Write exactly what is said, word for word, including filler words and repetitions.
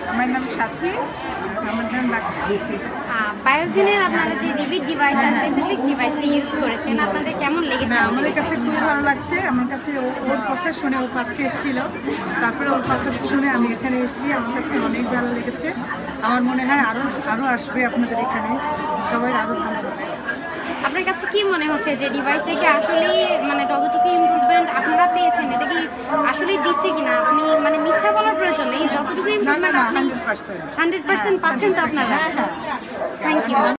আমার নাম সাথী, আমার নাম লাকি। বায়োজিনের আপনারা যে রিভিট ডিভাইস আর স্পেসিফিক ডিভাইসটা ইউজ করেছেন, আপনাদের কেমন লেগেছে? আমাদের কাছে খুব ভালো লাগছে। আমার কাছে ওর কথা শুনে ও ফার্স্টে এসেছিল, তারপরে ওর কথা শুনে আমি এখানে এসেছি। আমার কাছে অনেক ভালো লেগেছে। আমার মনে হয় আরও আরও আসবে আপনাদের এখানে, সবাই আরও ভালো হবে। আপনার কাছে কি মনে হচ্ছে যে ডিভাইসটা কি আসলেই মানে যতটুকু ইমপ্রুভমেন্ট আপনারা পেয়েছেন এটা কি আসলেই দিচ্ছে কিনা? আপনি মানে মিথ্যা বলার প্রয়োজন নেই, যতটুকু ইমপ্রুভমেন্ট আপনি হান্ড্রেড পার্সেন্ট হান্ড্রেড পার্সেন্ট পাচ্ছেন তো আপনারা। Thank you.